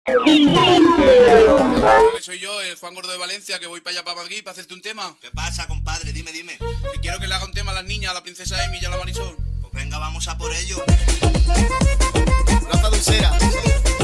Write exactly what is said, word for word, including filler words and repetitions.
Soy yo, el Juan Gordo de Valencia, que voy para allá, para Madrid, para hacerte un tema. ¿Qué pasa, compadre? Dime, dime. Que quiero que le haga un tema a las niñas, a la princesa Emi y a la Marisol. Pues venga, vamos a por ello. Rafa Dulcera.